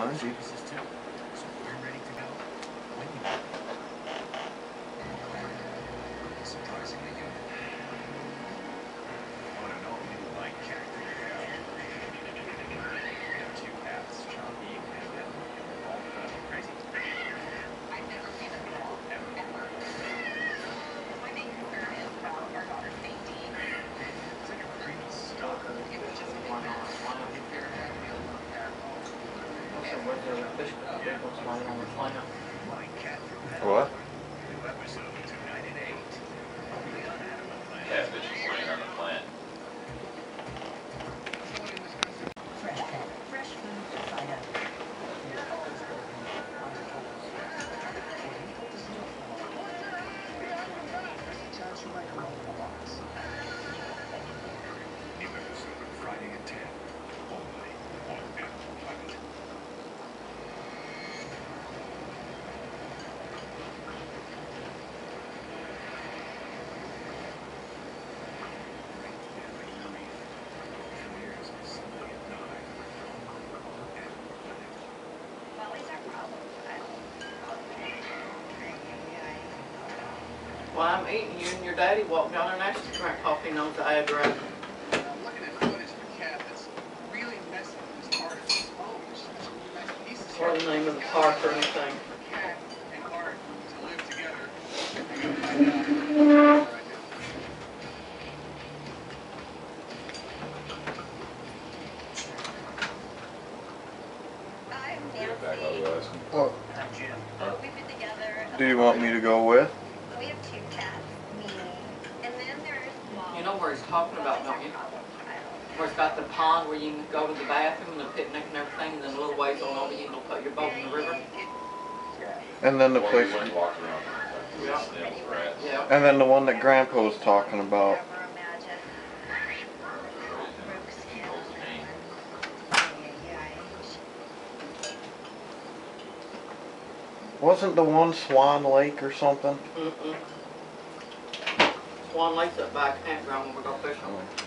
fine. Services too. So we're ready to go when you are. Surprisingly human. Want to know if you like cat food? We have two cats, Chompy and Ben. They're both crazy. I've never seen them at all. Ever. My main concern is about our daughter's safety. It's like a creepy stalker. It was just a big mess. Like cat food. What? New episode tonight at 8. Only on Animal Planet. Catfish is laying on the plant. Fresh food to find out. New episode Friday at 10. Only on Animal Planet. Well, it's our problem. While I'm eating, you and your daddy walked down there and asked to drink coffee knows the address. I'm looking at footage of a cat that's really messing with this part of his home. It's such a nice piece of Or the name of the park or anything. cat and art to live together. You're gonna find out right now. I'm Get back Nancy. otherwise. What I'm Jim. We've been together. do you want me to go with? We have two cats, me, and then there's Mom. You know where he's talking about, don't you? Problem child. Where it's got the pond where you can go to the bathroom and the picnic and everything, and then a little ways on over you can go put your boat in the river. And then the One place, we went and walked around. We Yeah. had snails, rats. Yeah. and then the one that Grandpa was talking about. Never imagine. Brooks Hill. Old Maine. Wasn't the one Swan Lake or something? Mm-mm. Swan Lake's up by a campground when we go fishing. Oh.